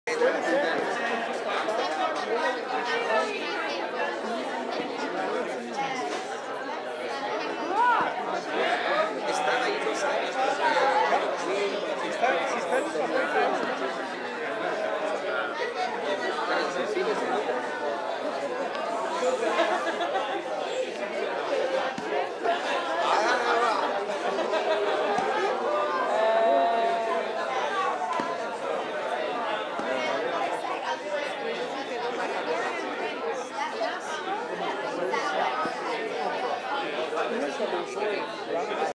Están ahí 2 años. Si está en el papel.